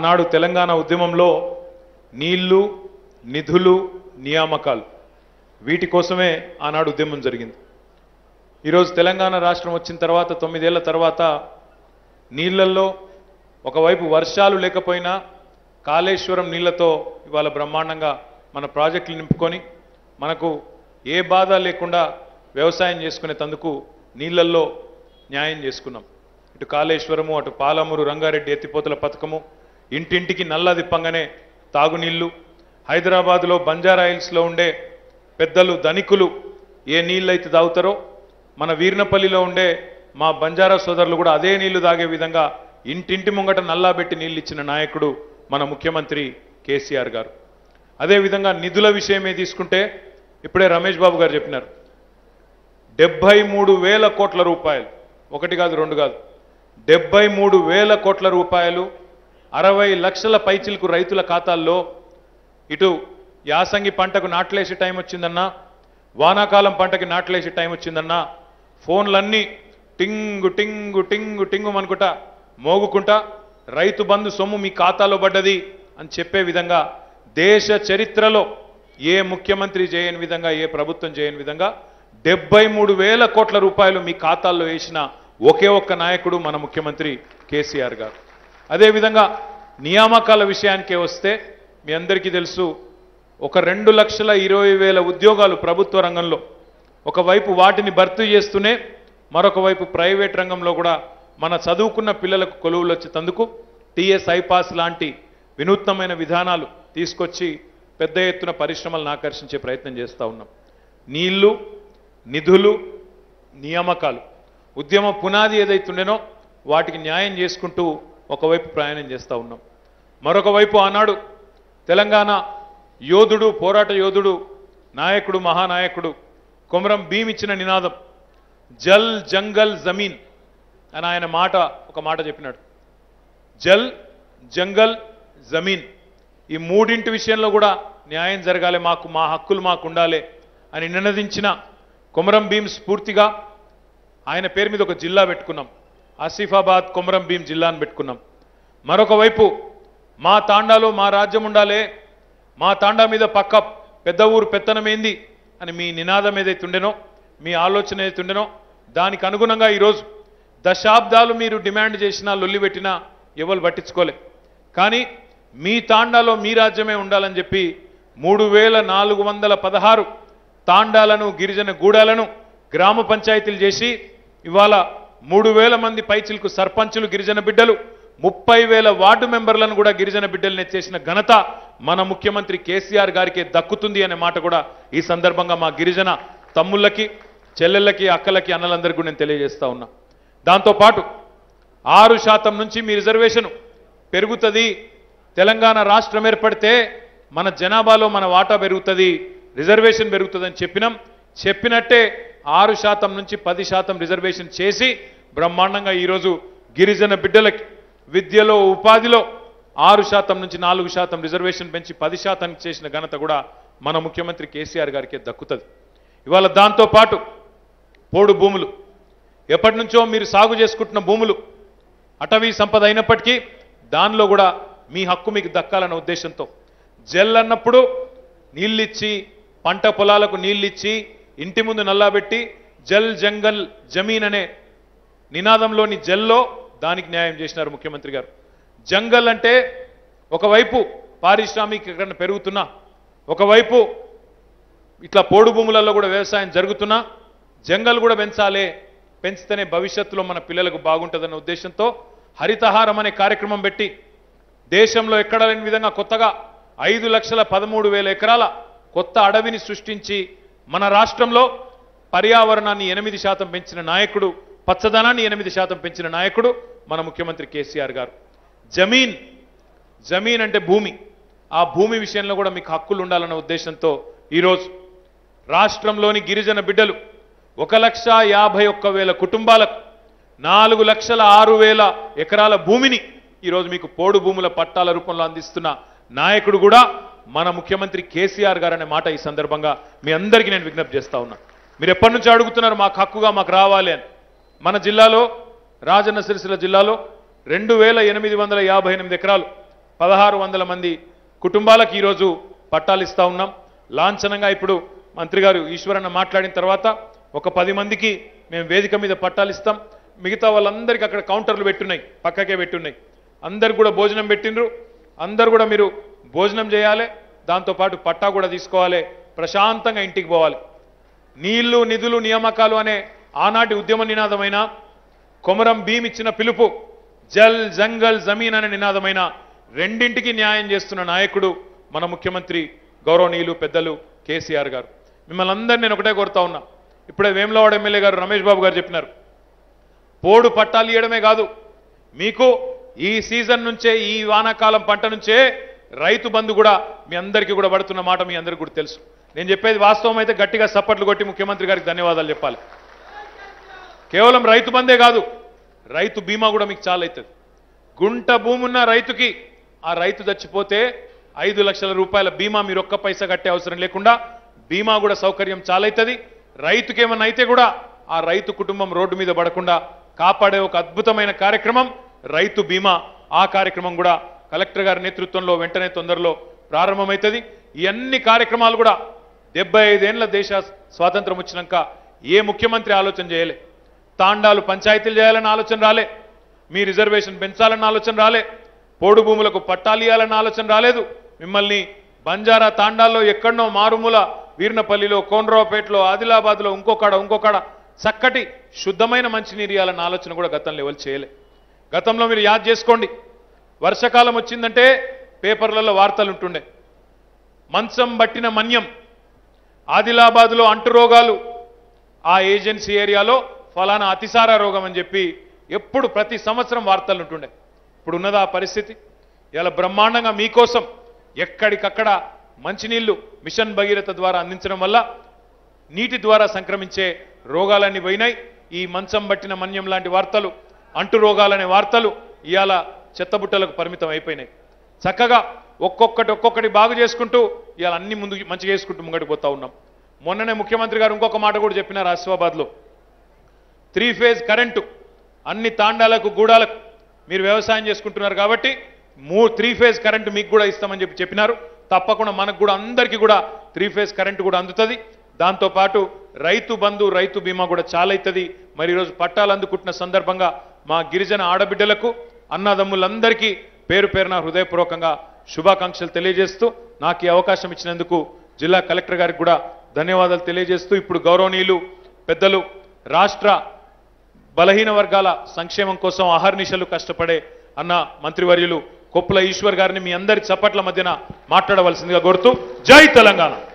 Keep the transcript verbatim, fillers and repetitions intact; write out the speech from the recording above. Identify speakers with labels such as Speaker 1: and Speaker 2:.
Speaker 1: ఆనాడు తెలంగాణ ఉద్యమంలో నీళ్లు, నిధులు, నియామకాలు వీటి కోసమే ఆనాడు ఉద్యమం జరిగింది. ఈరోజు తెలంగాణ రాష్ట్రం వచ్చిన తర్వాత తొమ్మిదేళ్ల తర్వాత నీళ్లల్లో ఒకవైపు వర్షాలు లేకపోయినా కాళేశ్వరం నీళ్లతో ఇవాళ బ్రహ్మాండంగా మన ప్రాజెక్టులు నింపుకొని మనకు ఏ బాధ లేకుండా వ్యవసాయం చేసుకునే తందుకు నీళ్లల్లో న్యాయం చేసుకున్నాం. ఇటు కాళేశ్వరము, అటు పాలమూరు రంగారెడ్డి ఎత్తిపోతల పథకము, ఇంటింటికి నల్ల దిప్పంగానే తాగునీళ్లు, హైదరాబాద్లో బంజారా హిల్స్లో ఉండే పెద్దలు ధనికులు ఏ నీళ్ళైతే తాగుతారో మన వీర్నపల్లిలో ఉండే మా బంజారా సోదరులు కూడా అదే నీళ్లు తాగే విధంగా ఇంటింటి ముంగట నల్లా పెట్టి నీళ్ళు ఇచ్చిన నాయకుడు మన ముఖ్యమంత్రి కేసీఆర్ గారు. అదేవిధంగా నిధుల విషయమే తీసుకుంటే ఇప్పుడే రమేష్ బాబు గారు చెప్పినారు, డెబ్బై మూడు వేల కోట్ల రూపాయలు, ఒకటి కాదు రెండు కాదు, డెబ్బై మూడు వేల కోట్ల రూపాయలు అరవై లక్షల పైచిలకు రైతుల ఖాతాల్లో ఇటు యాసంగి పంటకు నాట్లేసే టైం వచ్చిందన్నా, వానాకాలం పంటకి నాట్లేసే టైం వచ్చిందన్నా ఫోన్లన్నీ టింగు టింగు టింగు టింగు అనుకుంటా మోగుకుంటా రైతు బంధు సొమ్ము మీ ఖాతాలో పడ్డది అని చెప్పే విధంగా దేశ చరిత్రలో ఏ ముఖ్యమంత్రి చేయని విధంగా, ఏ ప్రభుత్వం చేయని విధంగా డెబ్బై మూడు వేల కోట్ల రూపాయలు మీ ఖాతాల్లో వేసిన ఒకే ఒక్క నాయకుడు మన ముఖ్యమంత్రి కేసీఆర్ గారు. అదేవిధంగా నియామకాల విషయానికే వస్తే మీ అందరికీ తెలుసు, ఒక రెండు లక్షల ఇరవై వేల ఉద్యోగాలు ప్రభుత్వ రంగంలో, ఒకవైపు వాటిని భర్తీ చేస్తూనే మరొక వైపు ప్రైవేట్ రంగంలో కూడా మన చదువుకున్న పిల్లలకు కొలువులు వచ్చేందుకు టీఎస్ ఐపాస్ లాంటి వినూత్నమైన విధానాలు తీసుకొచ్చి పెద్ద ఎత్తున పరిశ్రమలను ఆకర్షించే ప్రయత్నం చేస్తూ ఉన్నాం. నీళ్లు, నిధులు, నియామకాలు ఉద్యమ పునాది ఏదైతుండేనో వాటికి న్యాయం చేసుకుంటూ ఒకవైపు ప్రయాణం చేస్తూ ఉన్నాం. మరొక వైపు ఆనాడు తెలంగాణ యోధుడు, పోరాట యోధుడు, నాయకుడు, మహానాయకుడు కొమరం భీమ్ ఇచ్చిన నినాదం జల్ జంగల్ జమీన్ అని ఆయన మాట ఒక మాట చెప్పినాడు. జల్, జంగల్, జమీన్ ఈ మూడింటి విషయంలో కూడా న్యాయం జరగాలి, మాకు మా హక్కులు మాకు ఉండాలి అని నినదించిన కొమరం భీమ్ స్ఫూర్తిగా ఆయన పేరు మీద ఒక జిల్లా పెట్టుకున్నాం, ఆసిఫాబాద్ కొమరం భీమ్ జిల్లాను పెట్టుకున్నాం. మరొక వైపు మా తాండాలో మా రాజ్యం ఉండాలి, మా తాండా మీద పక్క పెద్ద ఊరు పెత్తనమేంది అని మీ నినాదం ఏదైతే ఉండేనో, మీ ఆలోచన ఏదైతే ఉండేనో దానికి అనుగుణంగా ఈరోజు దశాబ్దాలు మీరు డిమాండ్ చేసినా, లొల్లి పెట్టినా ఎవరు పట్టించుకోలే. కానీ మీ తాండాలో మీ రాజ్యమే ఉండాలని చెప్పి మూడు వేల నాలుగు వందల పదహారు తాండాలను, గిరిజన గూడాలను గ్రామ పంచాయతీలు చేసి ఇవాళ మూడు వేల మంది పైచిలకు సర్పంచులు గిరిజన బిడ్డలు, ముప్పై వేల వార్డు మెంబర్లను కూడా గిరిజన బిడ్డలను ఎత్తేసిన ఘనత మన ముఖ్యమంత్రి కేసీఆర్ గారికి దక్కుతుంది అనే మాట కూడా ఈ సందర్భంగా మా గిరిజన తమ్ముళ్ళకి, చెల్లెళ్ళకి, అక్కలకి, అన్నలందరికీ కూడా నేను తెలియజేస్తా ఉన్నా. దాంతోపాటు ఆరు శాతం నుంచి మీ రిజర్వేషన్ పెరుగుతుంది, తెలంగాణ రాష్ట్రం ఏర్పడితే మన జనాభాలో మన వాటా పెరుగుతుంది, రిజర్వేషన్ పెరుగుతుందని చెప్పినాం. చెప్పినట్టే ఆరు శాతం నుంచి పది శాతం రిజర్వేషన్ చేసి బ్రహ్మాండంగా ఈరోజు గిరిజన బిడ్డలకి విద్యలో, ఉపాధిలో ఆరు శాతం నుంచి నాలుగు శాతం రిజర్వేషన్ పెంచి పది శాతానికి చేసిన ఘనత కూడా మన ముఖ్యమంత్రి కేసీఆర్ గారికి దక్కుతుంది. ఇవాళ దాంతోపాటు పోడు భూములు, ఎప్పటి నుంచో మీరు సాగు చేసుకుంటున్న భూములు అటవీ సంపద అయినప్పటికీ దానిలో కూడా మీ హక్కు మీకు దక్కాలన్న ఉద్దేశంతో జల్ అన్నప్పుడు నీళ్ళిచ్చి, పంట పొలాలకు నీళ్ళిచ్చి, ఇంటి ముందు నల్లాబెట్టి జల్ జంగల్ జమీన్ అనే నినాదంలోని జల్లో దానికి న్యాయం చేసినారు ముఖ్యమంత్రి గారు. జంగల్ అంటే ఒకవైపు పారిశ్రామికీకరణ పెరుగుతున్నా, ఒకవైపు ఇట్లా పోడు భూములలో కూడా వ్యవసాయం జరుగుతున్నా జంగల్ కూడా పెంచాలి, పెంచితేనే భవిష్యత్తులో మన పిల్లలకు బాగుంటుందన్న ఉద్దేశంతో హరితహారం అనే కార్యక్రమం పెట్టి దేశంలో ఎక్కడ లేని విధంగా కొత్తగా ఐదు లక్షల పదమూడు వేల ఎకరాల కొత్త అడవిని సృష్టించి మన రాష్ట్రంలో పర్యావరణాన్ని ఎనిమిది శాతం పెంచిన నాయకుడు, పచ్చదనాన్ని ఎనిమిది శాతం పెంచిన నాయకుడు మన ముఖ్యమంత్రి కేసీఆర్ గారు. జమీన్, జమీన్ అంటే భూమి, ఆ భూమి విషయంలో కూడా మీకు హక్కులు ఉండాలన్న ఉద్దేశంతో ఈరోజు రాష్ట్రంలోని గిరిజన బిడ్డలు ఒక లక్ష యాభై ఒక్క వేల కుటుంబాలకు నాలుగు లక్షల ఆరు వేల ఎకరాల భూమిని ఈరోజు మీకు పోడు భూముల పట్టాల రూపంలో అందిస్తున్న నాయకుడు కూడా మన ముఖ్యమంత్రి కేసీఆర్ గారు అనే మాట ఈ సందర్భంగా మీ అందరికీ నేను విజ్ఞప్తి చేస్తా ఉన్నా. మీరు ఎప్పటి నుంచి అడుగుతున్నారు మాకు హక్కుగా మాకు రావాలి అని. మన జిల్లాలో, రాజన్న సిరిసిల్ల జిల్లాలో రెండు వేల ఎనిమిది వందల యాభై ఎనిమిది ఎకరాలు పదహారు వందల మంది కుటుంబాలకు ఈరోజు పట్టాలు ఇస్తా ఉన్నాం. లాంఛనంగా ఇప్పుడు మంత్రి గారు ఈశ్వరన్న మాట్లాడిన తర్వాత ఒక పది మందికి మేము వేదిక మీద పట్టాలు ఇస్తాం. మిగతా వాళ్ళందరికీ అక్కడ కౌంటర్లు పెట్టున్నాయి, పక్కకే పెట్టున్నాయి. అందరు కూడా భోజనం పెట్టిండ్రు. అందరు కూడా మీరు భోజనం చేయాలి, దాంతోపాటు పట్టా కూడా తీసుకోవాలి, ప్రశాంతంగా ఇంటికి పోవాలి. నీళ్లు నిధులు నియామకాలు అనే ఆనాటి ఉద్యమ నినాదమైన కొమరం భీమ్ ఇచ్చిన పిలుపు, జల్ జంగల్ జమీన్ అనే నినాదమైన రెండింటికి న్యాయం చేస్తున్న నాయకుడు మన ముఖ్యమంత్రి గౌరవనీయులు పెద్దలు కేసీఆర్ గారు. మిమ్మల్ని అందరినీ నేను ఒకటే కోరుతా ఉన్నా. ఇప్పుడే వేములవాడ ఎమ్మెల్యే గారు రమేష్ బాబు గారు చెప్పినారు, పోడు పట్టాలు ఇవ్వడమే కాదు, మీకు ఈ సీజన్ నుంచే ఈ వానాకాలం పంట నుంచే రైతు బంధు కూడా మీ అందరికీ కూడా పడుతున్న మాట మీ అందరికీ కూడా తెలుసు. నేను చెప్పేది వాస్తవం అయితే గట్టిగా సప్పట్లు కొట్టి ముఖ్యమంత్రి గారికి ధన్యవాదాలు చెప్పాలి. కేవలం రైతు బందే కాదు, రైతు బీమా కూడా మీకు చాలా అవుతుంది. గుంట భూమి ఉన్న రైతుకి ఆ రైతు చచ్చిపోతే ఐదు లక్షల రూపాయల బీమా మీరు ఒక్క పైసా కట్టే అవసరం లేకుండా బీమా కూడా సౌకర్యం చాలా అవుతుంది. రైతుకి ఏమన్నా అయితే కూడా ఆ రైతు కుటుంబం రోడ్డు మీద పడకుండా కాపాడే ఒక అద్భుతమైన కార్యక్రమం రైతు బీమా. ఆ కార్యక్రమం కూడా కలెక్టర్ గారి నేతృత్వంలో వెంటనే తొందరలో ప్రారంభమవుతుంది. ఈ అన్ని కార్యక్రమాలు కూడా డెబ్బై ఐదేళ్ల దేశ స్వాతంత్రం వచ్చినాక ఏ ముఖ్యమంత్రి ఆలోచన చేయలే. తాండాలు పంచాయతీలు చేయాలన్న ఆలోచన రాలే, మీ రిజర్వేషన్ పెంచాలన్న ఆలోచన రాలే, పోడు భూములకు పట్టాలు ఇవ్వాలన్న ఆలోచన రాలేదు. మిమ్మల్ని బంజారా తాండాల్లో ఎక్కడనో మారుమూల వీర్నపల్లిలో, కోనరావుపేటలో, ఆదిలాబాద్లో ఇంకొకడ ఇంకొకడ చక్కటి శుద్ధమైన మంచినీరు ఇవ్వాలన్న ఆలోచన కూడా గతంలో ఎవరు చేయలే. గతంలో మీరు యాద్ చేసుకోండి, వర్షాకాలం వచ్చిందంటే పేపర్లలో వార్తలు ఉంటుండే, మంచం బట్టిన మన్యం, ఆదిలాబాద్లో అంటు రోగాలు, ఆ ఏజెన్సీ ఏరియాలో ఫలానా అతిసార రోగం అని చెప్పి ఎప్పుడు ప్రతి సంవత్సరం వార్తలు ఉంటుండే. ఇప్పుడు ఉన్నదా ఆ పరిస్థితి? ఇలా బ్రహ్మాండంగా మీకోసం ఎక్కడికక్కడ మంచినీళ్లు మిషన్ భగీరథ ద్వారా అందించడం వల్ల నీటి ద్వారా సంక్రమించే రోగాలన్నీ పోయినాయి. ఈ మంచం బట్టిన మన్యం లాంటి వార్తలు, అంటు రోగాలనే వార్తలు ఇవాళ చెత్తబుట్టలకు పరిమితం అయిపోయినాయి. చక్కగా ఒక్కొక్కటి ఒక్కొక్కటి బాగు చేసుకుంటూ ఇవాళ అన్ని ముందు మంచిగా చేసుకుంటూ ముంగడికి పోతా ఉన్నాం. మొన్ననే ముఖ్యమంత్రి గారు ఇంకొక మాట కూడా చెప్పినారు, ఆసిఫాబాద్లో త్రీ ఫేజ్ కరెంటు అన్ని తాండాలకు గూడాలకు మీరు వ్యవసాయం చేసుకుంటున్నారు కాబట్టి మూ త్రీ ఫేజ్ కరెంటు మీకు కూడా ఇస్తామని చెప్పి చెప్పినారు. తప్పకుండా మనకు కూడా అందరికీ కూడా త్రీ ఫేజ్ కరెంటు కూడా అందుతుంది. దాంతోపాటు రైతు బంధు రైతు బీమా కూడా చాలా అవుతుంది. మరి ఈరోజు పట్టాలు అందుకుంటున్న సందర్భంగా మా గిరిజన ఆడబిడ్డలకు అన్నదమ్ములందరికీ పేరు పేరున హృదయపూర్వకంగా శుభాకాంక్షలు తెలియజేస్తూ నాకు ఈ అవకాశం ఇచ్చినందుకు జిల్లా కలెక్టర్ గారికి కూడా ధన్యవాదాలు తెలియజేస్తూ ఇప్పుడు గౌరవనీయులు పెద్దలు రాష్ట్ర బలహీన వర్గాల సంక్షేమం కోసం అహర్నిశలు కష్టపడే అన్న మంత్రివర్యులు కొప్పుల ఈశ్వర్ గారిని మీ అందరి చప్పట్ల మధ్యన మాట్లాడవలసిందిగా కోరుతూ జై తెలంగాణ.